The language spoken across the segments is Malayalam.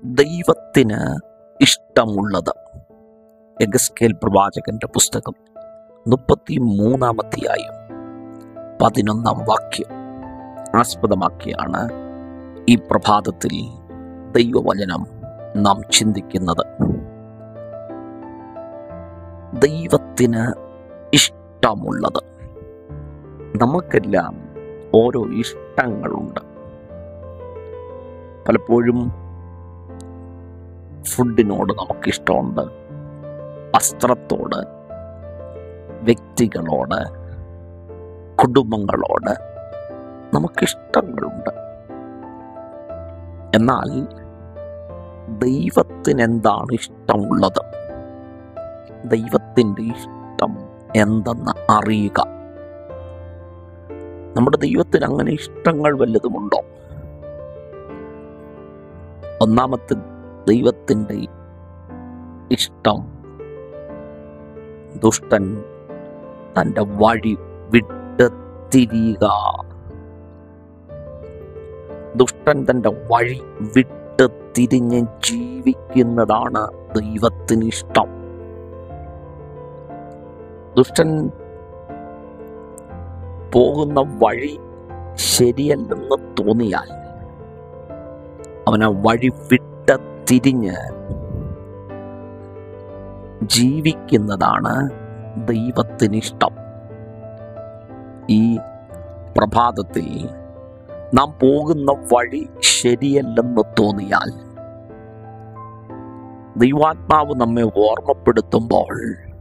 ദൈവത്തിന് ഇഷ്ടമുള്ളത്. എഗസ്കേൽ പ്രവാചകന്റെ പുസ്തകം 33-ാം അധ്യായം 11-ാം വാക്യം ആസ്പദമാക്കിയാണ് ഈ പ്രഭാതത്തിൽ ദൈവവചനം നാം ചിന്തിക്കുന്നത്. ദൈവത്തിന് ഇഷ്ടമുള്ളത്. നമുക്കെല്ലാം ഓരോ ഇഷ്ടങ്ങളുണ്ട്. പലപ്പോഴും ഫുഡിനോട് നമുക്കിഷ്ടമുണ്ട്, വസ്ത്രത്തോട്, വ്യക്തികളോട്, കുടുംബങ്ങളോട് നമുക്കിഷ്ടങ്ങളുണ്ട്. എന്നാൽ ദൈവത്തിന് എന്താണ് ഇഷ്ടമുള്ളത്? ദൈവത്തിൻ്റെ ഇഷ്ടം എന്തെന്ന് അറിയുക. നമ്മുടെ ദൈവത്തിന് അങ്ങനെ ഇഷ്ടങ്ങൾ വല്ലതുമുണ്ടോ? ഒന്നാമത്തെ ദൈവത്തിൻ്റെ ഇഷ്ടം, ദുഷ്ടൻ തൻ്റെ വഴി വിട്ട് തിരിയുക. ദുഷ്ടൻ തൻ്റെ വഴി വിട്ട് തിരിഞ്ഞ് ജീവിക്കുന്നതാണ് ദൈവത്തിന് ഇഷ്ടം. ദുഷ്ടൻ പോകുന്ന വഴി ശരിയല്ലെന്ന് തോന്നിയാൽ അവനെ വഴി വിട്ട് തിരിഞ്ഞ് ജീവിക്കുന്നതാണ് ദൈവത്തിന് ഇഷ്ടം. ഈ പ്രഭാതത്തിൽ നാം പോകുന്ന വഴി ശരിയല്ലെന്ന് തോന്നിയാൽ ദൈവാത്മാവ് നമ്മെ ഓർമ്മപ്പെടുത്തുമ്പോൾ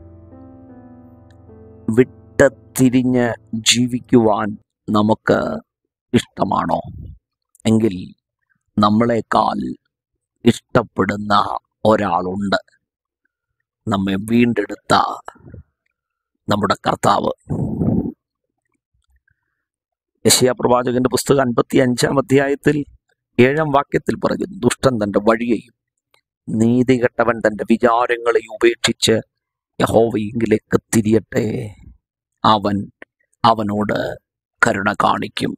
വിട്ട് തിരിഞ്ഞ് ജീവിക്കുവാൻ നമുക്ക് ഇഷ്ടമാണോ? എങ്കിൽ നമ്മളെക്കാൾ ഇഷ്ടപ്പെടുന്ന ഒരാളുണ്ട്, നമ്മെ വീണ്ടെടുത്ത നമ്മുടെ കർത്താവ്. യെശയ്യാ പ്രവാചകന്റെ പുസ്തകം 55-ാം അധ്യായത്തിൽ 7-ാം വാക്യത്തിൽ പറയുന്നു, ദുഷ്ടൻ തൻ്റെ വഴിയെയും നീതികെട്ടവൻ തൻ്റെ വിചാരങ്ങളെയും ഉപേക്ഷിച്ച് യഹോവയിലേക്ക് തിരിയട്ടെ, അവൻ അവനോട് കരുണ കാണിക്കും.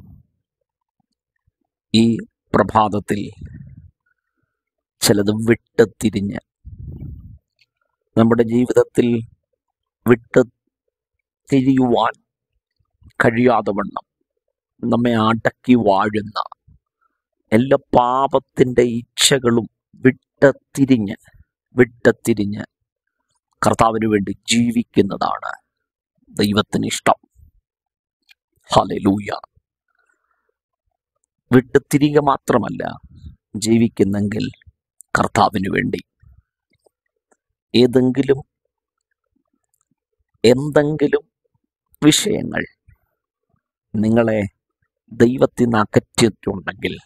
ഈ പ്രഭാതത്തിൽ ചിലത് വിട്ട് തിരിഞ്ഞ് നമ്മുടെ ജീവിതത്തിൽ വിട്ട് തിരിയുവാൻ കഴിയാതെ വണ്ണം നമ്മെ അടക്കി വാഴുന്ന എല്ലാ പാപത്തിൻ്റെ ഇച്ഛകളും വിട്ട് തിരിഞ്ഞ് കർത്താവിന് വേണ്ടി ജീവിക്കുന്നതാണ് ദൈവത്തിന് ഇഷ്ടം. ഹല്ലേലൂയ. വിട്ട് തിരിക മാത്രമല്ല, ജീവിക്കുന്നെങ്കിൽ കർത്താവിന് വേണ്ടി. എന്തെങ്കിലും വിഷയങ്ങൾ നിങ്ങളെ ദൈവത്തിൽ നിന്ന് അകറ്റിയിട്ടുണ്ടെങ്കിൽ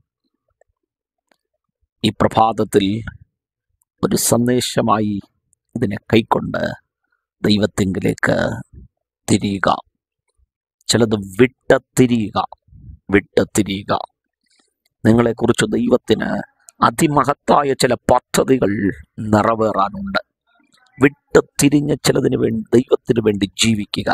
ഈ പ്രഭാതത്തിൽ ഒരു സന്ദേശമായി ഇതിനെ കൈക്കൊണ്ട് ദൈവത്തിങ്കിലേക്ക് തിരിയുക. ചിലത് വിട്ട് തിരിയുക. നിങ്ങളെക്കുറിച്ച് ദൈവത്തിന് അതിമഹത്തായ ചില പദ്ധതികൾ നിറവേറാനുണ്ട്. വിട്ട് തിരിഞ്ഞ് ചിലതിന് വേണ്ടി ദൈവത്തിന് വേണ്ടി ജീവിക്കുക.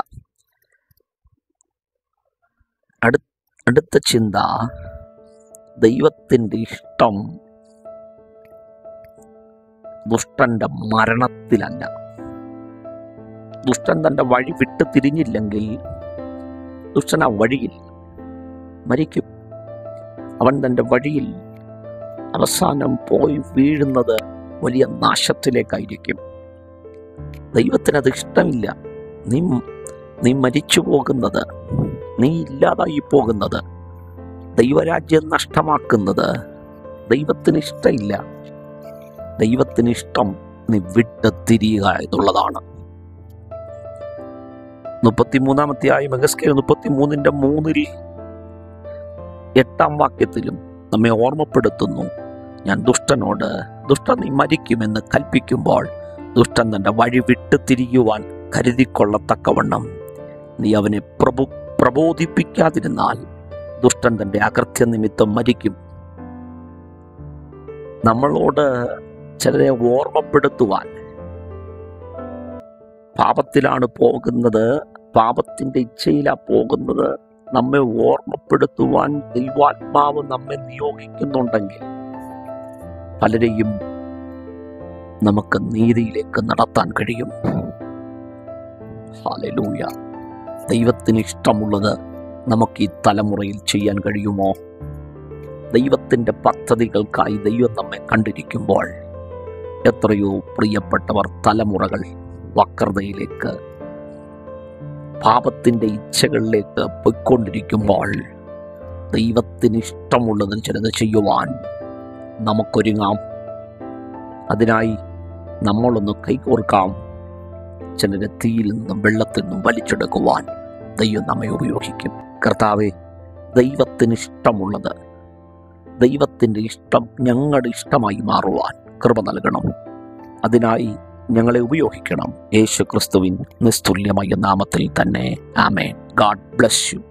അടുത്ത ചിന്ത, ദൈവത്തിൻ്റെ ഇഷ്ടം ദുഷ്ടന്റെ മരണത്തിലല്ല. ദുഷ്ടൻ തൻ്റെ വഴി വിട്ട് തിരിഞ്ഞില്ലെങ്കിൽ ദുഷ്ടൻ ആ വഴിയിൽ മരിക്കും. അവൻ തൻ്റെ വഴിയിൽ അവസാനം പോയി വീഴുന്നത് വലിയ നാശത്തിലേക്കായിരിക്കും. ദൈവത്തിനത് ഇഷ്ടമില്ല. നീ മരിച്ചു പോകുന്നത്, നീ ഇല്ലാതായി പോകുന്നത്, ദൈവരാജ്യം നഷ്ടമാക്കുന്നത് ദൈവത്തിന് ഇഷ്ടമില്ല. ദൈവത്തിന് ഇഷ്ടം നീ വിട്ട് തിരിയുക എന്നുള്ളതാണ്. 33-ാം അധ്യായം എഗസ്കേൽ 33-3 8-ാം വാക്യത്തിലും നമ്മെ ഓർമ്മപ്പെടുത്തുന്നു, ഞാൻ ദുഷ്ടനോട്, ദുഷ്ടൻ നീ മരിക്കുമെന്ന് കൽപ്പിക്കുമ്പോൾ ദുഷ്ടൻ തൻ്റെ വഴി വിട്ട് തിരിയുവാൻ കരുതിക്കൊള്ളത്തക്കവണ്ണം നീ അവനെ പ്രബോധിപ്പിക്കാതിരുന്നാൽ ദുഷ്ടൻ തൻ്റെ അകൃത്യ നിമിത്തം മരിക്കും. നമ്മളോട് ചിലരെ ഓർമ്മപ്പെടുത്തുവാൻ, പാപത്തിലാണ് പോകുന്നത്, പാപത്തിൻ്റെ ഇച്ഛയിലാണ് പോകുന്നത്, നമ്മെ ഓർമ്മപ്പെടുത്തുവാൻ ദൈവാത്മാവ് നമ്മെ നിയോഗിക്കുന്നുണ്ടെങ്കിൽ പലരെയും നമുക്ക് നീതിയിലേക്ക് നടത്താൻ കഴിയും. ഹല്ലേലൂയ. ദൈവത്തിന് ഇഷ്ടമുള്ളത് നമുക്ക് ഈ തലമുറയിൽ ചെയ്യാൻ കഴിയുമോ? ദൈവത്തിൻ്റെ പദ്ധതികൾക്കായി ദൈവം നമ്മെ കണ്ടിരിക്കുമ്പോൾ എത്രയോ പ്രിയപ്പെട്ടവർ തലമുറകൾ വക്രതയിലേക്ക്, പാപത്തിൻ്റെ ഇച്ഛകളിലേക്ക് പോയിക്കൊണ്ടിരിക്കുമ്പോൾ ദൈവത്തിന് ഇഷ്ടമുള്ളതിന് ചിലത് ചെയ്യുവാൻ നമുക്കൊരുങ്ങാം. അതിനായി നമ്മളൊന്ന് കൈകോർക്കാം. ചിലരെ തീയിൽ നിന്നും വെള്ളത്തിൽ നിന്നും വലിച്ചെടുക്കുവാൻ ദൈവം നമ്മെ ഉപയോഗിക്കും. കർത്താവേ, ദൈവത്തിന് ഇഷ്ടമുള്ളത്, ദൈവത്തിൻ്റെ ഇഷ്ടം ഞങ്ങളുടെ ഇഷ്ടമായി മാറുവാൻ കൃപ നൽകണം. അതിനായി ഞങ്ങളെ ഉപയോഗിക്കണം. യേശു ക്രിസ്തുവിൻ നിസ്തുല്യമായ നാമത്തിൽ തന്നെ. ആമേൻ. God bless U.